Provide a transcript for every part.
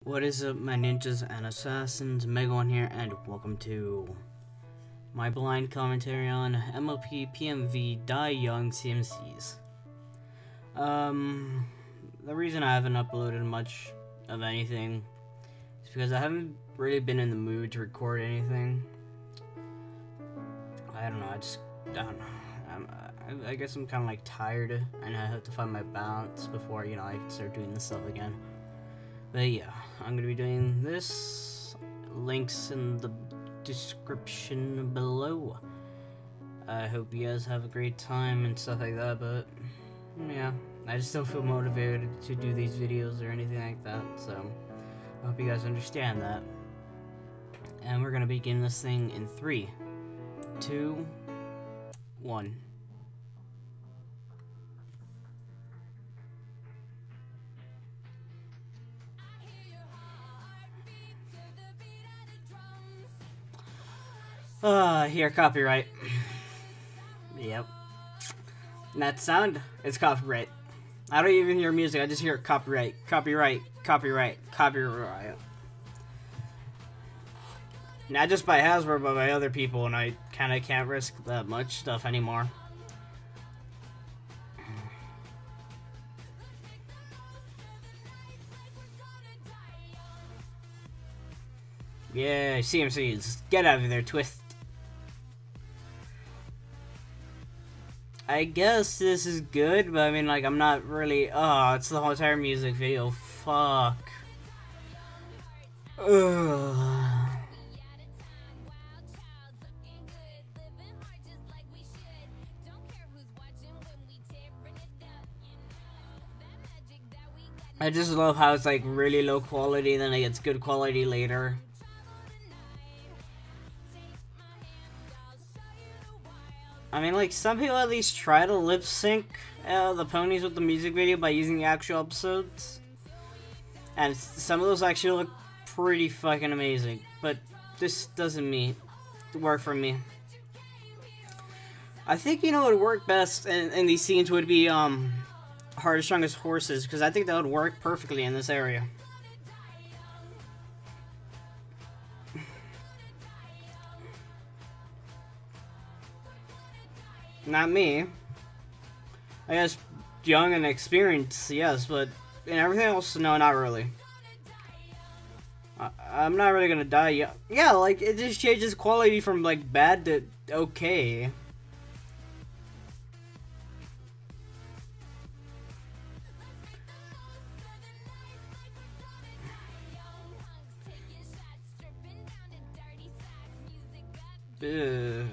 What is up, my ninjas and assassins? Mega1 here, and welcome to my blind commentary on MLP, PMV, Die Young CMCs. The reason I haven't uploaded much of anything is because I haven't really been in the mood to record anything. I don't know, I don't know. I guess I'm kind of like tired, and I have to find my balance before, you know, I can start doing this stuff again. But yeah, I'm gonna be doing this. Links in the description below. I hope you guys have a great time and stuff like that, but yeah, I just don't feel motivated to do these videos or anything like that, so I hope you guys understand that. And we're gonna begin this thing in 3, 2, 1. Here, copyright. Yep. And that sound, it's copyright. I don't even hear music, I just hear copyright, copyright, copyright, copyright. Not just by Hasbro, but by other people, and I kinda can't risk that much stuff anymore. Yeah, CMCs, get out of there, twist. I guess this is good, but I mean, like, I'm not really. Oh, it's the whole entire music video. Fuck. Ugh. I just love how it's like really low quality, then it gets good quality later. I mean, like, some people at least try to lip sync the ponies with the music video by using the actual episodes. And some of those actually look pretty fucking amazing. But this doesn't work for me. I think, you know, what would work best in these scenes would be Hardest, Strongest Horses, because I think that would work perfectly in this area. Not me. I guess young and experienced, yes, but in everything else, no, not really. I'm not really gonna die yet. Yeah, like, it just changes quality from, like, bad to okay. Ugh.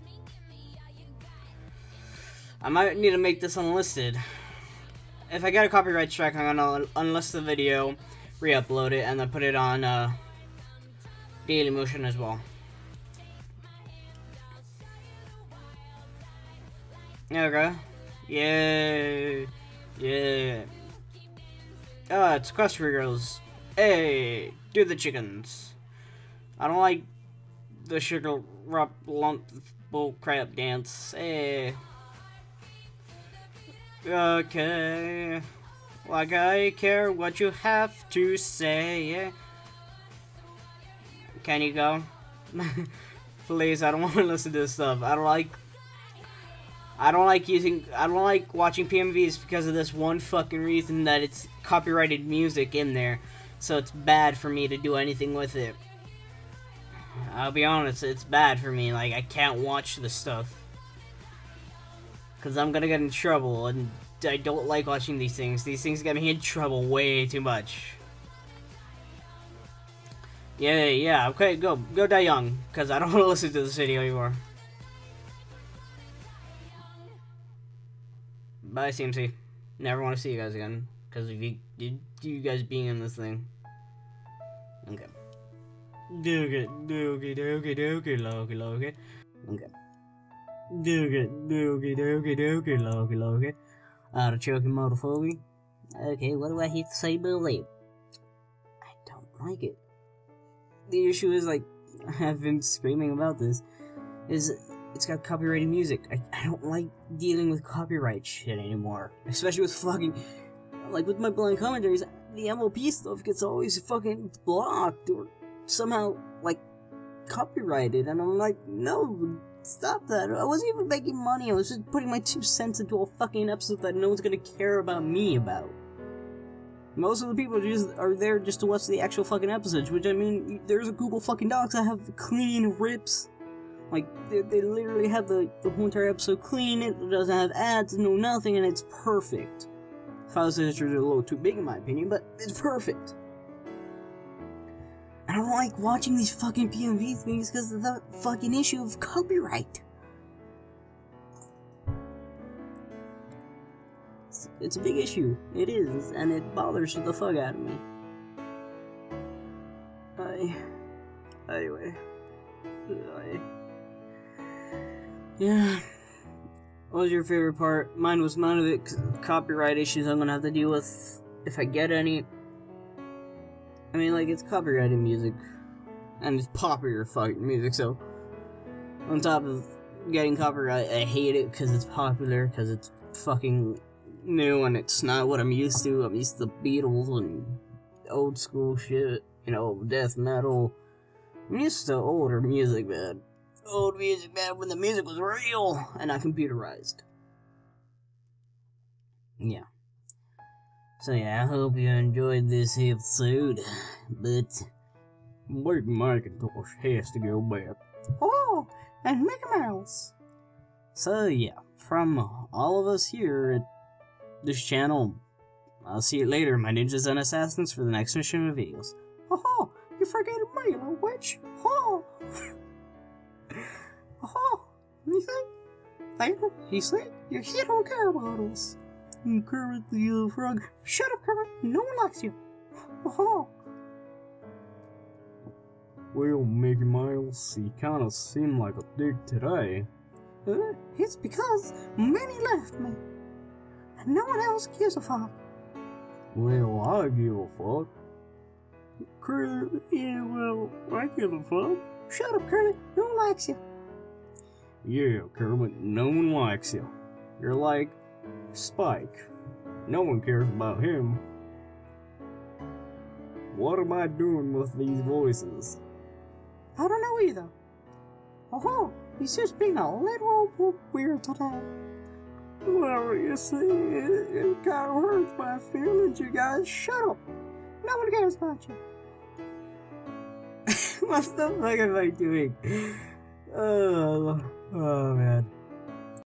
I might need to make this unlisted. If I get a copyright strike, I'm gonna unlist the video, re-upload it, and then put it on Daily Motion as well. Okay. Yay. Yeah. Ah, it's Quest for Girls. Hey, do the chickens. I don't like the sugar lump bull crap dance. Hey. Okay, like I care what you have to say. Can you go? Please, I don't want to listen to this stuff. I don't like watching PMVs because of this one fucking reason, that it's copyrighted music in there. So it's bad for me to do anything with it. I'll be honest, it's bad for me. Like, I can't watch this stuff, because I'm gonna get in trouble, and I don't like watching these things. These things get me in trouble way too much. Yeah, okay, go die young, because I don't want to listen to this video anymore. Bye, CMC. Never want to see you guys again, because of you guys being in this thing. Okay. Okay. Okay. Artichoke motophobia. Okay, what do I have to say about it? I don't like it. The issue is, like, I've been screaming about this, is it's got copyrighted music. I don't like dealing with copyright shit anymore. Especially with fucking, like, with my blind commentaries, the MLP stuff gets always fucking blocked or somehow, like, copyrighted, and I'm like, no, stop that. I wasn't even making money, I was just putting my 2 cents into a fucking episode that no one's gonna care about me about. Most of the people just are there just to watch the actual fucking episodes, which, I mean, there's a Google fucking Docs that have clean rips. Like, they literally have the whole entire episode clean, it doesn't have ads, no nothing, and it's perfect. File sizes are a little too big in my opinion, but it's perfect. I don't like watching these fucking PMV things because of the fucking issue of copyright. It's a big issue. It is, and it bothers the fuck out of me. Anyway. Yeah. What was your favorite part? Mine was none of it, 'cause copyright issues I'm gonna have to deal with if I get any. I mean, like, it's copyrighted music, and it's popular fucking music, so on top of getting copyright, I hate it because it's popular, because it's fucking new, and it's not what I'm used to. I'm used to the Beatles and old school shit, you know, death metal. I'm used to older music, man. Old music, man, when the music was real and not computerized. Yeah. So yeah, I hope you enjoyed this episode, but Big Macintosh has to go back. Oh, and Mickey Mouse. So yeah, from all of us here at this channel, I'll see you later, my ninjas and assassins, for the next mission of videos. Oh, you forget me, little witch. Oh. Oh, you think? There, you see? Your kid don't care about us. Kermit the Frog. Shut up, Kermit. No one likes you. Oh. Well, Mickey Mouse, you kind of seem like a dick today. It's because many left me, and no one else gives a fuck. Well, I give a fuck. Kermit, yeah, well, I give a fuck. Shut up, Kermit. No one likes you. Yeah, Kermit, no one likes you. You're like Spike. No one cares about him. What am I doing with these voices? I don't know either. Oh, he's just being a little weird today. Well, you see, it kind of hurts my feelings, you guys. Shut up. No one cares about you. What the fuck am I doing? Oh man.